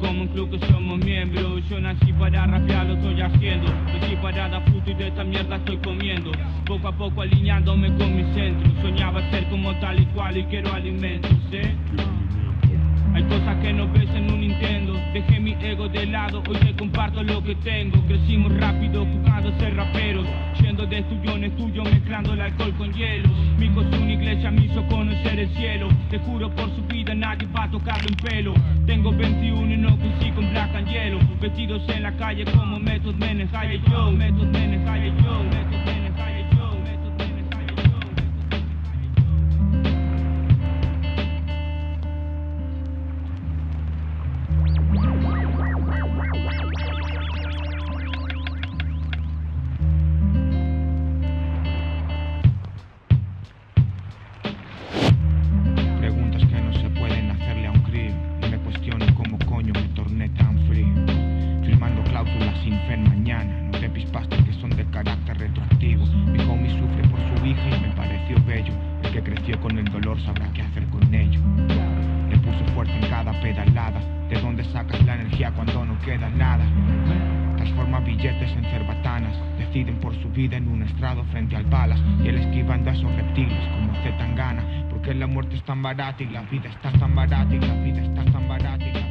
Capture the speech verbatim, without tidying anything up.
como un club que somos miembros. Yo nací para rapear, lo estoy haciendo. Nací para dar fruto y de esta mierda estoy comiendo. Poco a poco alineándome con mi centro. Soñaba ser como tal y cual y quiero alimentos, ¿eh? Hay cosas que no ves en un Nintendo. Dejé mi ego de lado, hoy te comparto lo que tengo. Crecimos rápido jugando a ser raperos, yendo de estudio en estudio, mezclando el alcohol con hielo. Mi hijo es una iglesia, me hizo conocer el cielo. Te juro por su vida nadie va a tocarlo en pelo. Tengo veintiuno y no crecí con Black and Yellow. Vestidos en la calle como Method Man, High Joe, Method Man, High Joe, Method Man, High Joe. Sabrá qué hacer con ello. Le puso fuerza en cada pedalada. ¿De dónde sacas la energía cuando no queda nada? Transforma billetes en cerbatanas. Deciden por su vida en un estrado frente al balas. Y él esquivando a esos reptiles como Z Tangana. Porque la muerte es tan barata y la vida está tan barata y la vida está tan barata y la